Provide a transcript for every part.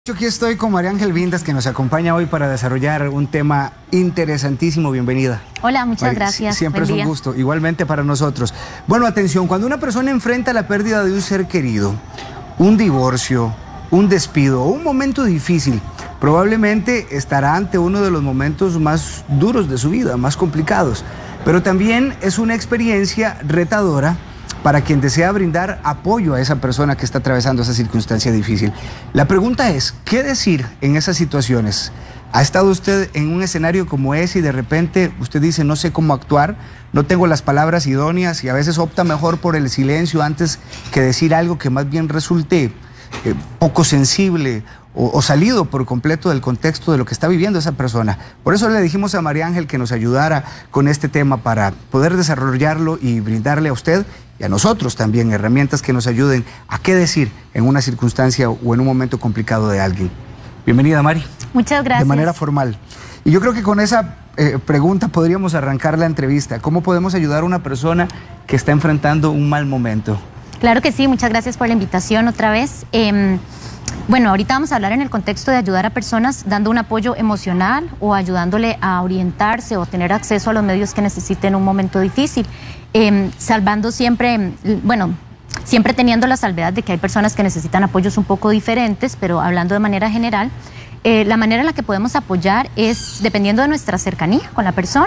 Yo aquí estoy con María Ángel Vindas, que nos acompaña hoy para desarrollar un tema interesantísimo. Bienvenida. Hola, muchas gracias. Siempre es un gusto, igualmente para nosotros. Bueno, atención, cuando una persona enfrenta la pérdida de un ser querido, un divorcio, un despido o un momento difícil, probablemente estará ante uno de los momentos más duros de su vida, más complicados. Pero también es una experiencia retadora para quien desea brindar apoyo a esa persona que está atravesando esa circunstancia difícil. La pregunta es, ¿qué decir en esas situaciones? ¿Ha estado usted en un escenario como ese y de repente usted dice, no sé cómo actuar, no tengo las palabras idóneas y a veces opta mejor por el silencio antes que decir algo que más bien resulte poco sensible o salido por completo del contexto de lo que está viviendo esa persona? Por eso le dijimos a María Ángel que nos ayudara con este tema para poder desarrollarlo y brindarle a usted y a nosotros también herramientas que nos ayuden a qué decir en una circunstancia o en un momento complicado de alguien. Bienvenida, Mari. Muchas gracias. De manera formal. Y yo creo que con esa pregunta podríamos arrancar la entrevista. ¿Cómo podemos ayudar a una persona que está enfrentando un mal momento? Claro que sí, muchas gracias por la invitación otra vez. Bueno, ahorita vamos a hablar en el contexto de ayudar a personas dando un apoyo emocional o ayudándole a orientarse o tener acceso a los medios que necesiten en un momento difícil. Salvando siempre, bueno, siempre teniendo la salvedad de que hay personas que necesitan apoyos un poco diferentes, pero hablando de manera general, la manera en la que podemos apoyar es dependiendo de nuestra cercanía con la persona.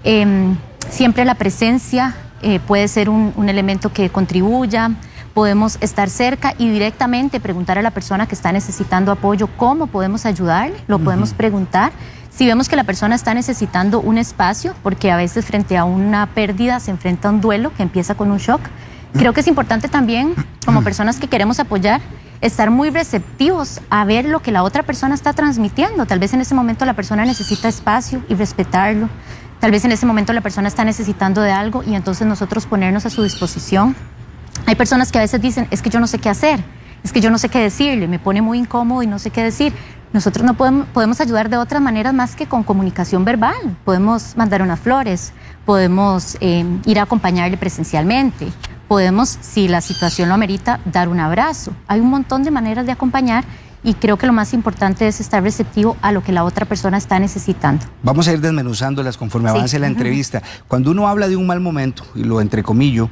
Siempre la presencia puede ser un elemento que contribuya. Podemos estar cerca y directamente preguntar a la persona que está necesitando apoyo cómo podemos ayudarle, lo podemos preguntar. Si vemos que la persona está necesitando un espacio, porque a veces frente a una pérdida se enfrenta a un duelo que empieza con un shock, creo que es importante también, como personas que queremos apoyar, estar muy receptivos a ver lo que la otra persona está transmitiendo. Tal vez en ese momento la persona necesita espacio y respetarlo. Tal vez en ese momento la persona está necesitando de algo y entonces nosotros ponernos a su disposición. Hay personas que a veces dicen, es que yo no sé qué hacer, es que yo no sé qué decirle, me pone muy incómodo y no sé qué decir. Nosotros no podemos ayudar de otras maneras más que con comunicación verbal. Podemos mandar unas flores, podemos ir a acompañarle presencialmente, podemos, si la situación lo amerita, dar un abrazo. Hay un montón de maneras de acompañar y creo que lo más importante es estar receptivo a lo que la otra persona está necesitando. Vamos a ir desmenuzándolas conforme avance la entrevista. Cuando uno habla de un mal momento, y lo entrecomillo,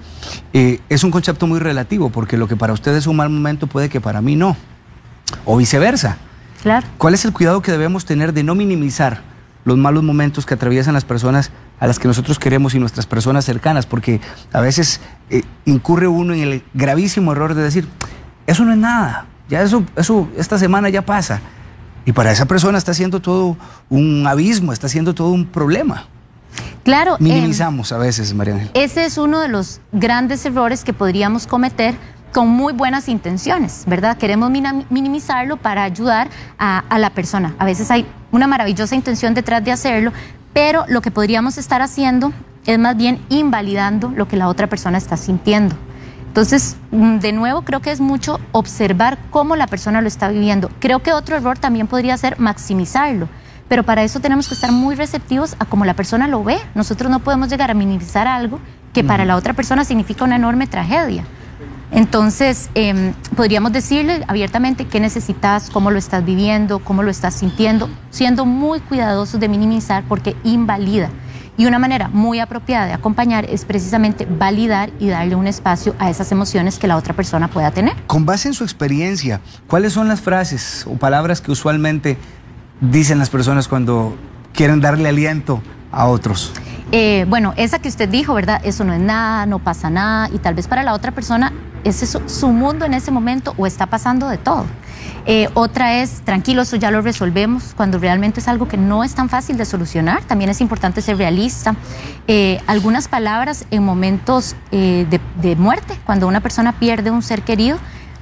es un concepto muy relativo, porque lo que para usted es un mal momento puede que para mí no, o viceversa. Claro. ¿Cuál es el cuidado que debemos tener de no minimizar los malos momentos que atraviesan las personas a las que nosotros queremos y nuestras personas cercanas? Porque a veces incurre uno en el gravísimo error de decir, eso no es nada. Ya eso esta semana ya pasa. Y para esa persona está siendo todo un abismo, está siendo todo un problema. Claro. Minimizamos a veces, María Ángel. Ese es uno de los grandes errores que podríamos cometer con muy buenas intenciones, ¿verdad? Queremos minimizarlo para ayudar a la persona. A veces hay una maravillosa intención detrás de hacerlo, pero lo que podríamos estar haciendo es más bien invalidando lo que la otra persona está sintiendo. Entonces, de nuevo, creo que es mucho observar cómo la persona lo está viviendo. Creo que otro error también podría ser maximizarlo, pero para eso tenemos que estar muy receptivos a cómo la persona lo ve. Nosotros no podemos llegar a minimizar algo que para la otra persona significa una enorme tragedia. Entonces, podríamos decirle abiertamente qué necesitas, cómo lo estás viviendo, cómo lo estás sintiendo, siendo muy cuidadosos de minimizar porque invalida. Y una manera muy apropiada de acompañar es precisamente validar y darle un espacio a esas emociones que la otra persona pueda tener. Con base en su experiencia, ¿cuáles son las frases o palabras que usualmente dicen las personas cuando quieren darle aliento a otros? Bueno, esa que usted dijo, ¿verdad? Eso no es nada, no pasa nada, y tal vez para la otra persona es eso, su mundo en ese momento, o está pasando de todo. Otra es, tranquilo, eso ya lo resolvemos, cuando realmente es algo que no es tan fácil de solucionar. También es importante ser realista. Algunas palabras en momentos de muerte, cuando una persona pierde un ser querido,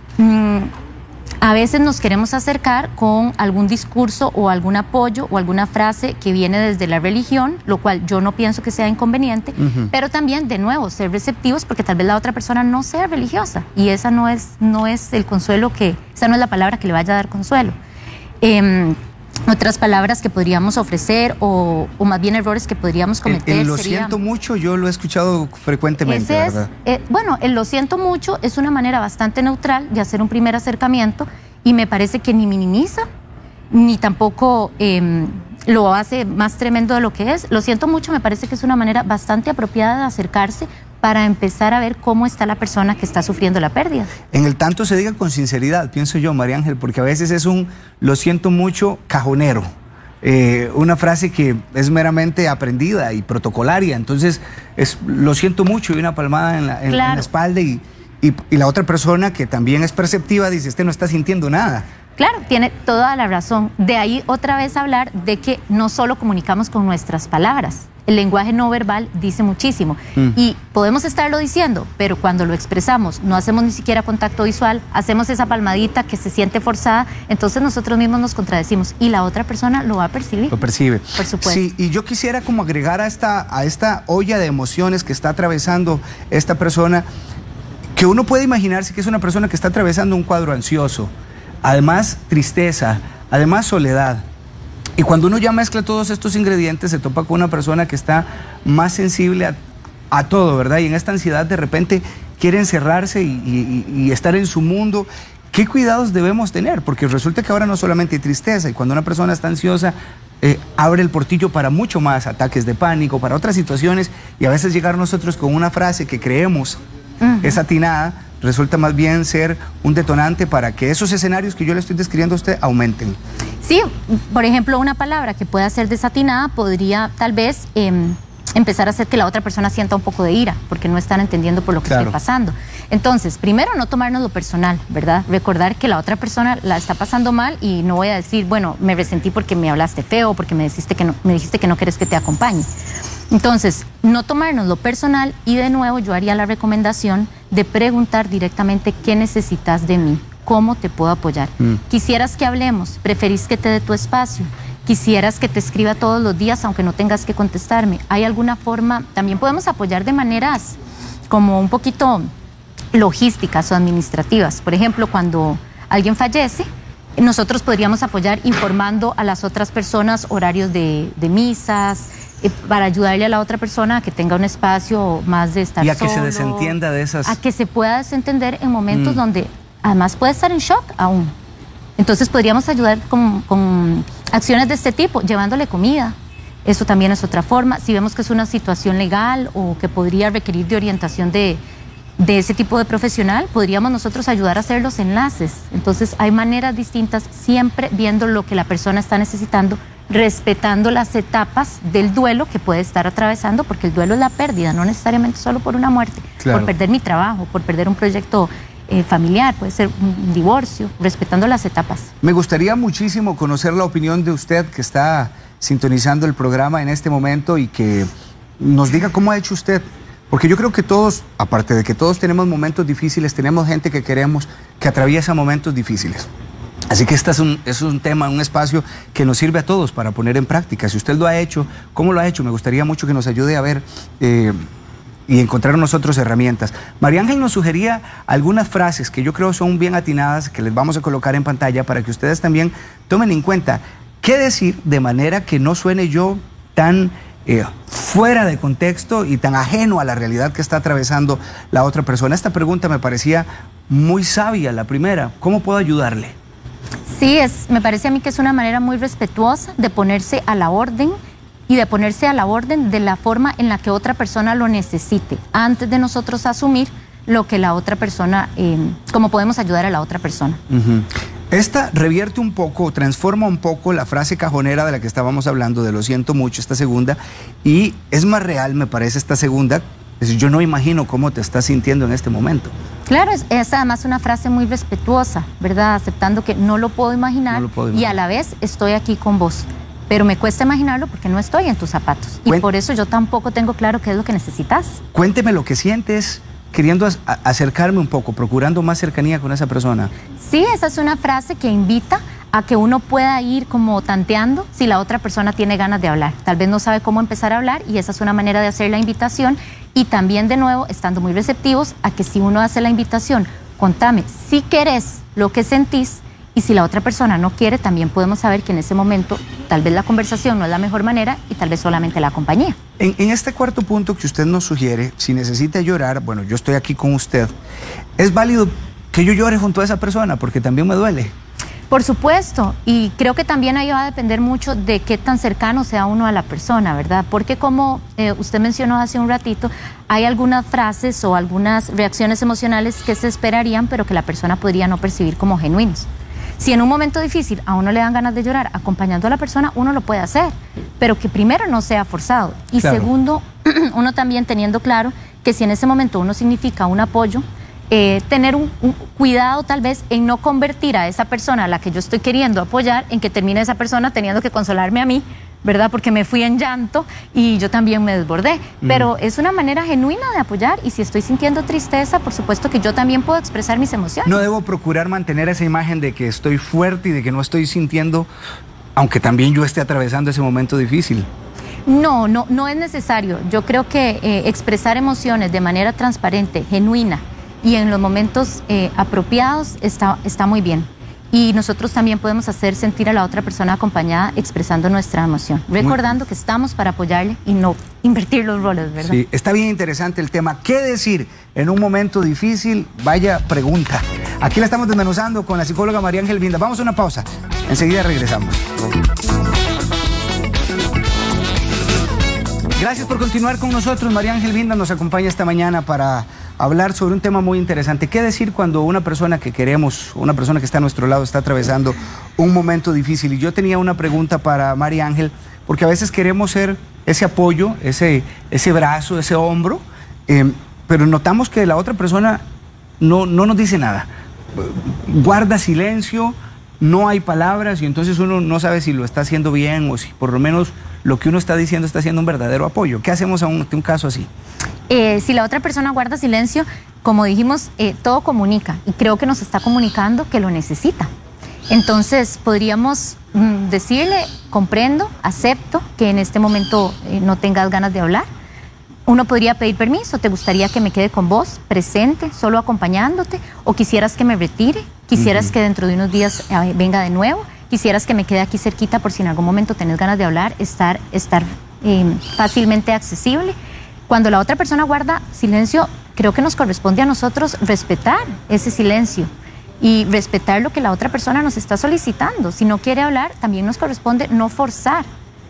a veces nos queremos acercar con algún discurso o algún apoyo o alguna frase que viene desde la religión, lo cual yo no pienso que sea inconveniente, pero también, de nuevo, ser receptivos porque tal vez la otra persona no sea religiosa y esa no es el consuelo esa no es la palabra que le vaya a dar consuelo. Otras palabras que podríamos ofrecer o más bien errores que podríamos cometer lo siento mucho, yo lo he escuchado frecuentemente, ¿verdad? Bueno, el lo siento mucho es una manera bastante neutral de hacer un primer acercamiento y me parece que ni minimiza, ni tampoco lo hace más tremendo de lo que es. Lo siento mucho, me parece que es una manera bastante apropiada de acercarse para empezar a ver cómo está la persona que está sufriendo la pérdida. En el tanto se diga con sinceridad, pienso yo, María Ángel, porque a veces es un lo siento mucho cajonero. Una frase que es meramente aprendida y protocolaria, entonces es lo siento mucho y una palmada en la espalda y la otra persona que también es perceptiva dice, no está sintiendo nada. Claro, tiene toda la razón. De ahí otra vez hablar de que no solo comunicamos con nuestras palabras. El lenguaje no verbal dice muchísimo y podemos estarlo diciendo, pero cuando lo expresamos no hacemos ni siquiera contacto visual, hacemos esa palmadita que se siente forzada, entonces nosotros mismos nos contradecimos y la otra persona lo va a percibir. Lo percibe. Por supuesto. Sí, y yo quisiera como agregar a esta olla de emociones que está atravesando esta persona, que uno puede imaginarse que es una persona que está atravesando un cuadro ansioso, además tristeza, además soledad. Y cuando uno ya mezcla todos estos ingredientes, se topa con una persona que está más sensible a todo, ¿verdad? Y en esta ansiedad de repente quiere encerrarse y estar en su mundo. ¿Qué cuidados debemos tener? Porque resulta que ahora no solamente hay tristeza, y cuando una persona está ansiosa, abre el portillo para mucho más, ataques de pánico, para otras situaciones, y a veces llegar nosotros con una frase que creemos es atinada, resulta más bien ser un detonante para que esos escenarios que yo le estoy describiendo a usted aumenten. Sí, por ejemplo, una palabra que pueda ser desatinada podría tal vez empezar a hacer que la otra persona sienta un poco de ira, porque no están entendiendo por lo que estoy pasando. Entonces, primero, no tomarnos lo personal, ¿verdad? Recordar que la otra persona la está pasando mal y no voy a decir, bueno, me resentí porque me hablaste feo, porque me dijiste que no quieres que te acompañe. Entonces, no tomarnos lo personal y de nuevo yo haría la recomendación de preguntar directamente qué necesitas de mí, cómo te puedo apoyar. ¿Quisieras que hablemos? ¿Preferís que te dé tu espacio? ¿Quisieras que te escriba todos los días aunque no tengas que contestarme? ¿Hay alguna forma? También podemos apoyar de maneras como un poquito logísticas o administrativas. Por ejemplo, cuando alguien fallece, nosotros podríamos apoyar informando a las otras personas horarios de misas, para ayudarle a la otra persona a que tenga un espacio más de estar solo. Y a que se desentienda de esas... A que se pueda desentender en momentos donde además puede estar en shock aún. Entonces podríamos ayudar con acciones de este tipo, llevándole comida. Eso también es otra forma. Si vemos que es una situación legal o que podría requerir de orientación de ese tipo de profesional, podríamos nosotros ayudar a hacer los enlaces. Entonces hay maneras distintas, siempre viendo lo que la persona está necesitando, respetando las etapas del duelo que puede estar atravesando, porque el duelo es la pérdida, no necesariamente solo por una muerte, por perder mi trabajo, por perder un proyecto familiar, puede ser un divorcio, respetando las etapas. Me gustaría muchísimo conocer la opinión de usted que está sintonizando el programa en este momento y que nos diga cómo ha hecho usted, porque yo creo que todos, aparte de que todos tenemos momentos difíciles, tenemos gente que queremos que atraviesa momentos difíciles. Así que este es un tema, un espacio que nos sirve a todos para poner en práctica. Si usted lo ha hecho, ¿cómo lo ha hecho? Me gustaría mucho que nos ayude a ver y encontrar nosotros herramientas. María Ángel nos sugería algunas frases que yo creo son bien atinadas, que les vamos a colocar en pantalla para que ustedes también tomen en cuenta qué decir de manera que no suene yo tan fuera de contexto y tan ajeno a la realidad que está atravesando la otra persona. Esta pregunta me parecía muy sabia, la primera. ¿Cómo puedo ayudarle? Sí, me parece a mí que es una manera muy respetuosa de ponerse a la orden y de ponerse a la orden de la forma en la que otra persona lo necesite, antes de nosotros asumir lo que la otra persona, cómo podemos ayudar a la otra persona. Esta revierte un poco, transforma un poco la frase cajonera de la que estábamos hablando, de lo siento mucho, esta segunda, y es más real, me parece, esta segunda. Es decir, yo no imagino cómo te estás sintiendo en este momento. Claro, es además una frase muy respetuosa, ¿verdad? Aceptando que no lo puedo imaginar, y a la vez estoy aquí con vos. Pero me cuesta imaginarlo porque no estoy en tus zapatos. Y por eso yo tampoco tengo claro qué es lo que necesitas. Cuénteme lo que sientes, queriendo acercarme un poco, procurando más cercanía con esa persona. Sí, esa es una frase que invita a que uno pueda ir como tanteando si la otra persona tiene ganas de hablar. Tal vez no sabe cómo empezar a hablar y esa es una manera de hacer la invitación. Y también, de nuevo, estando muy receptivos a que si uno hace la invitación, contame si querés lo que sentís, y si la otra persona no quiere, también podemos saber que en ese momento tal vez la conversación no es la mejor manera y tal vez solamente la compañía. En este cuarto punto que usted nos sugiere, si necesita llorar, bueno, yo estoy aquí con usted, ¿es válido que yo llore junto a esa persona? Porque también me duele. Por supuesto, y creo que también ahí va a depender mucho de qué tan cercano sea uno a la persona, ¿verdad? Porque como usted mencionó hace un ratito, hay algunas frases o algunas reacciones emocionales que se esperarían, pero que la persona podría no percibir como genuinos. Si en un momento difícil a uno le dan ganas de llorar acompañando a la persona, uno lo puede hacer, pero que primero no sea forzado. Y claro, segundo, uno también teniendo claro que si en ese momento uno significa un apoyo, tener un cuidado tal vez en no convertir a esa persona a la que yo estoy queriendo apoyar en que termine esa persona teniendo que consolarme a mí, ¿verdad? Porque me fui en llanto y yo también me desbordé. Pero es una manera genuina de apoyar, y si estoy sintiendo tristeza, por supuesto que yo también puedo expresar mis emociones. No debo procurar mantener esa imagen de que estoy fuerte y de que no estoy sintiendo, aunque también yo esté atravesando ese momento difícil. No es necesario. Yo creo que expresar emociones de manera transparente, genuina, y en los momentos apropiados está muy bien. Y nosotros también podemos hacer sentir a la otra persona acompañada expresando nuestra emoción, recordando que estamos para apoyarle y no invertir los roles, ¿verdad? Sí, está bien interesante el tema. ¿Qué decir en un momento difícil? Vaya pregunta. Aquí la estamos desmenuzando con la psicóloga María Ángel Vinda. Vamos a una pausa. Enseguida regresamos. Gracias por continuar con nosotros. María Ángel Vinda nos acompaña esta mañana para hablar sobre un tema muy interesante. ¿Qué decir cuando una persona que queremos, una persona que está a nuestro lado, está atravesando un momento difícil? Y yo tenía una pregunta para María Ángel, porque a veces queremos ser ese apoyo, ese brazo, ese hombro, pero notamos que la otra persona no nos dice nada. Guarda silencio, no hay palabras, y entonces uno no sabe si lo está haciendo bien o si por lo menos lo que uno está diciendo está siendo un verdadero apoyo. ¿Qué hacemos ante un caso así? Si la otra persona guarda silencio, como dijimos, todo comunica, y creo que nos está comunicando que lo necesita. Entonces podríamos decirle: comprendo, acepto que en este momento no tengas ganas de hablar. Uno podría pedir permiso: ¿te gustaría que me quede con vos, presente, solo acompañándote? ¿O quisieras que me retire? ¿Quisieras que dentro de unos días venga de nuevo? ¿Quisieras que me quede aquí cerquita por si en algún momento tenés ganas de hablar? Estar fácilmente accesible. Cuando la otra persona guarda silencio, creo que nos corresponde a nosotros respetar ese silencio y respetar lo que la otra persona nos está solicitando. Si no quiere hablar, también nos corresponde no forzar.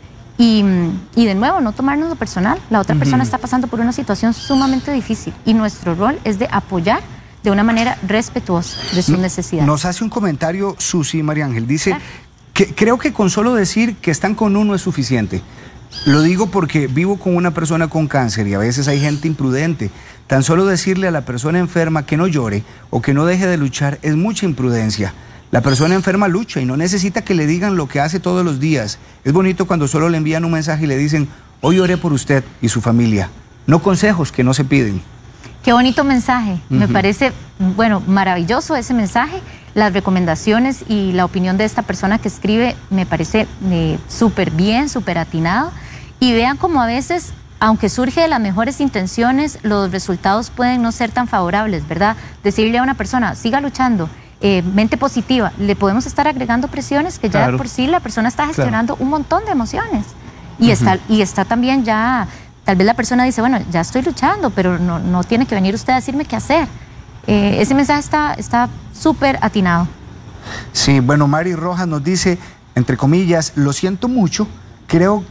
Y de nuevo, no tomarnos lo personal. La otra persona está pasando por una situación sumamente difícil y nuestro rol es de apoyar de una manera respetuosa de sus necesidades. Nos hace un comentario Susi, María Ángel. Dice que creo que con solo decir que están con uno es suficiente. Lo digo porque vivo con una persona con cáncer y a veces hay gente imprudente. Tan solo decirle a la persona enferma que no llore o que no deje de luchar es mucha imprudencia. La persona enferma lucha y no necesita que le digan lo que hace todos los días. Es bonito cuando solo le envían un mensaje y le dicen: hoy oré por usted y su familia. No consejos que no se piden. Qué bonito mensaje. Me parece, bueno, maravilloso ese mensaje. Las recomendaciones y la opinión de esta persona que escribe me parece súper bien, súper atinado. Y vean cómo a veces, aunque surge de las mejores intenciones, los resultados pueden no ser tan favorables, ¿verdad? Decirle a una persona: siga luchando, mente positiva, le podemos estar agregando presiones que ya por sí la persona está gestionando un montón de emociones. Y está también ya, tal vez la persona dice: bueno, ya estoy luchando, pero no tiene que venir usted a decirme qué hacer. Ese mensaje está súper atinado. Sí, bueno, Mari Rojas nos dice, entre comillas: lo siento mucho, creo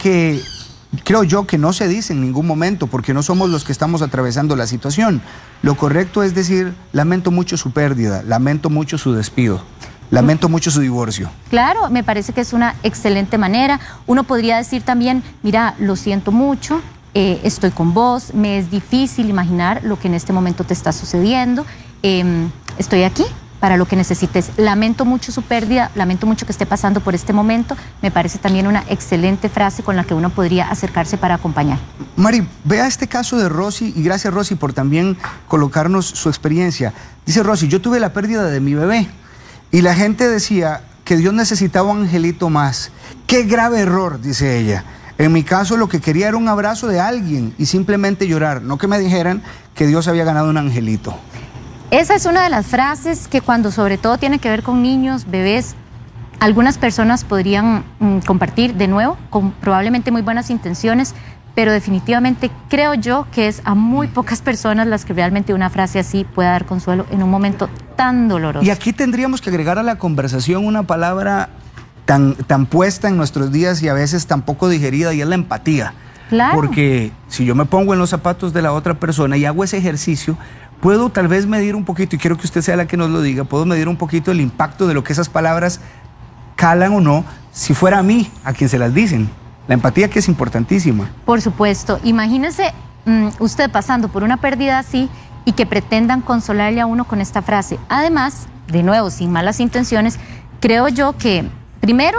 yo que no se dice en ningún momento porque no somos los que estamos atravesando la situación. Lo correcto es decir: lamento mucho su pérdida, lamento mucho su despido, lamento mucho su divorcio. Claro, me parece que es una excelente manera. Uno podría decir también: mira, lo siento mucho, estoy con vos, me es difícil imaginar lo que en este momento te está sucediendo, estoy aquí para lo que necesites. Lamento mucho su pérdida, lamento mucho que esté pasando por este momento. Me parece también una excelente frase con la que uno podría acercarse para acompañar. Mari, vea este caso de Rosy, y gracias Rosy por también colocarnos su experiencia. Dice Rosy: yo tuve la pérdida de mi bebé y la gente decía que Dios necesitaba un angelito más. Qué grave error, dice ella. En mi caso lo que quería era un abrazo de alguien y simplemente llorar, no que me dijeran que Dios había ganado un angelito. Esa es una de las frases que cuando sobre todo tiene que ver con niños, bebés, algunas personas podrían compartir de nuevo, con probablemente muy buenas intenciones, pero definitivamente creo yo que es a muy pocas personas las que realmente una frase así pueda dar consuelo en un momento tan doloroso. Y aquí tendríamos que agregar a la conversación una palabra tan puesta en nuestros días y a veces tan poco digerida, y es la empatía. Claro. Porque si yo me pongo en los zapatos de la otra persona y hago ese ejercicio, puedo tal vez medir un poquito, y quiero que usted sea la que nos lo diga, puedo medir un poquito el impacto de lo que esas palabras calan o no, si fuera a mí a quien se las dicen. La empatía, que es importantísima. Por supuesto. Imagínese usted pasando por una pérdida así y que pretendan consolarle a uno con esta frase. Además, de nuevo, sin malas intenciones, creo yo que primero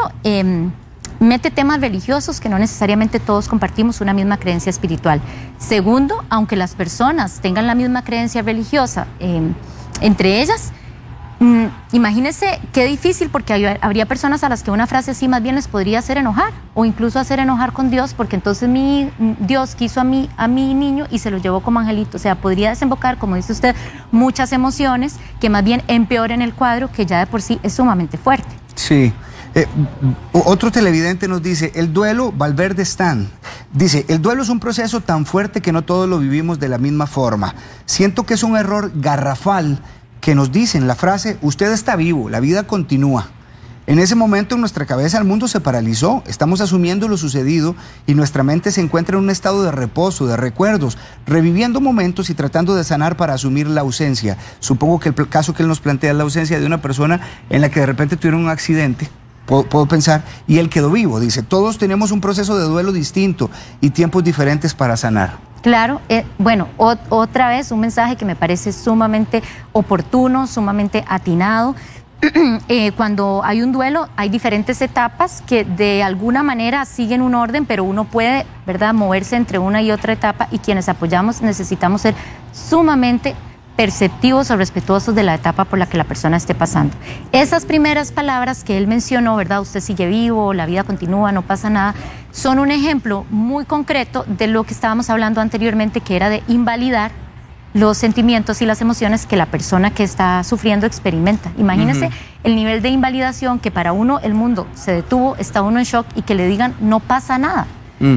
mete temas religiosos que no necesariamente todos compartimos una misma creencia espiritual. Segundo, aunque las personas tengan la misma creencia religiosa entre ellas, imagínese qué difícil, porque habría personas a las que una frase así más bien les podría hacer enojar, o incluso hacer enojar con Dios, porque entonces Dios quiso a mi niño y se lo llevó como angelito. O sea, podría desembocar, como dice usted, muchas emociones que más bien empeoren el cuadro, que ya de por sí es sumamente fuerte. Sí. Otro televidente nos dice, el duelo, Valverde Stan, dice, el duelo es un proceso tan fuerte que no todos lo vivimos de la misma forma. Siento que es un error garrafal que nos dicen la frase, usted está vivo, la vida continúa. En ese momento en nuestra cabeza el mundo se paralizó, estamos asumiendo lo sucedido y nuestra mente se encuentra en un estado de reposo, de recuerdos, reviviendo momentos y tratando de sanar para asumir la ausencia. Supongo que el caso que él nos plantea es la ausencia de una persona en la que de repente tuvieron un accidente, puedo pensar, y él quedó vivo. Dice, todos tenemos un proceso de duelo distinto y tiempos diferentes para sanar. Claro, bueno, otra vez un mensaje que me parece sumamente oportuno, sumamente atinado. Cuando hay un duelo hay diferentes etapas que de alguna manera siguen un orden, pero uno puede, ¿verdad?, moverse entre una y otra etapa, y quienes apoyamos necesitamos ser sumamente perceptivos o respetuosos de la etapa por la que la persona esté pasando. Esas primeras palabras que él mencionó, ¿verdad?, usted sigue vivo, la vida continúa, no pasa nada, son un ejemplo muy concreto de lo que estábamos hablando anteriormente, que era de invalidar los sentimientos y las emociones que la persona que está sufriendo experimenta. Imagínese el nivel de invalidación, que para uno el mundo se detuvo, está uno en shock, y que le digan no pasa nada.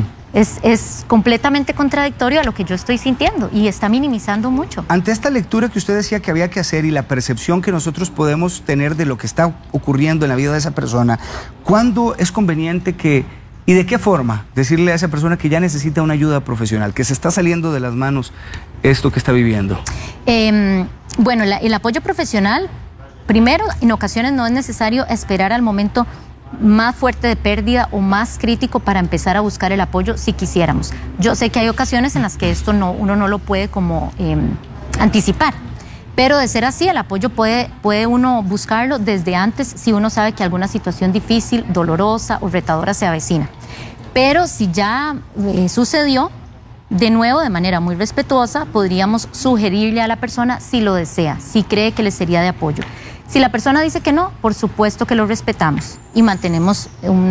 Es completamente contradictorio a lo que yo estoy sintiendo y está minimizando mucho. Ante esta lectura que usted decía que había que hacer y la percepción que nosotros podemos tener de lo que está ocurriendo en la vida de esa persona, ¿cuándo es conveniente y de qué forma decirle a esa persona que ya necesita una ayuda profesional, que se está saliendo de las manos esto que está viviendo? Bueno, el apoyo profesional, primero, en ocasiones no es necesario esperar al momento más fuerte de pérdida o más crítico para empezar a buscar el apoyo si quisiéramos. Yo sé que hay ocasiones en las que esto uno no lo puede como anticipar, pero de ser así, el apoyo puede uno buscarlo desde antes si uno sabe que alguna situación difícil, dolorosa o retadora se avecina. Pero si ya sucedió, de nuevo, de manera muy respetuosa, podríamos sugerirle a la persona si lo desea, si cree que le sería de apoyo. Si la persona dice que no, por supuesto que lo respetamos y mantenemos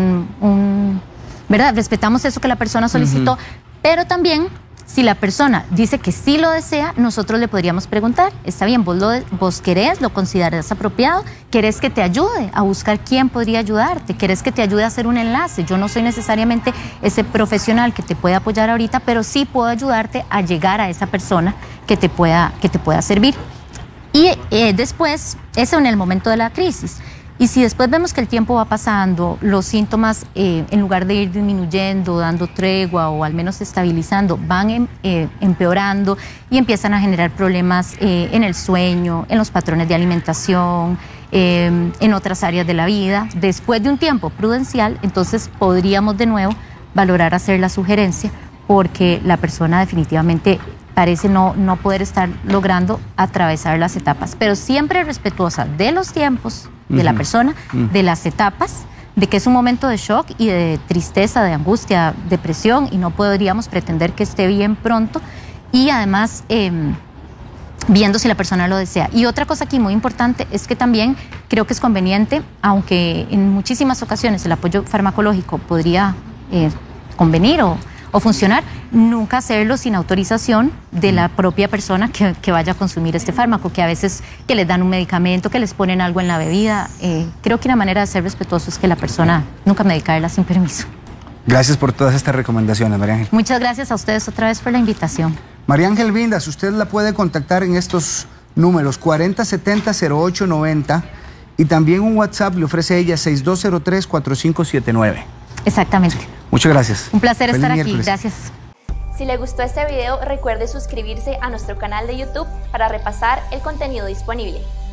¿verdad? Respetamos eso que la persona solicitó, pero también si la persona dice que sí lo desea, nosotros le podríamos preguntar, está bien, vos querés, lo considerás apropiado, querés que te ayude a buscar quién podría ayudarte, querés que te ayude a hacer un enlace. Yo no soy necesariamente ese profesional que te puede apoyar ahorita, pero sí puedo ayudarte a llegar a esa persona que te pueda servir. Y después, eso en el momento de la crisis. Y si después vemos que el tiempo va pasando, los síntomas, en lugar de ir disminuyendo, dando tregua o al menos estabilizando, van empeorando y empiezan a generar problemas en el sueño, en los patrones de alimentación, en otras áreas de la vida, después de un tiempo prudencial, entonces podríamos de nuevo valorar hacer la sugerencia, porque la persona definitivamente parece no poder estar logrando atravesar las etapas, pero siempre respetuosa de los tiempos de la persona, de las etapas, de que es un momento de shock y de tristeza, de angustia, depresión, y no podríamos pretender que esté bien pronto, y además viendo si la persona lo desea. Y otra cosa aquí muy importante es que también creo que es conveniente, aunque en muchísimas ocasiones el apoyo farmacológico podría convenir o funcionar, nunca hacerlo sin autorización de la propia persona que vaya a consumir este fármaco, que a veces que les dan un medicamento, que les ponen algo en la bebida. Creo que una manera de ser respetuoso es que la persona nunca medicarla sin permiso. Gracias por todas estas recomendaciones, María Ángel. Muchas gracias a ustedes otra vez por la invitación. María Ángel Vindas, usted la puede contactar en estos números 4070-0890 y también un WhatsApp le ofrece ella 6203-4579. Exactamente. Muchas gracias. Un placer Feliz estar miércoles. aquí. Gracias. Si le gustó este video, recuerde suscribirse a nuestro canal de YouTube para repasar el contenido disponible.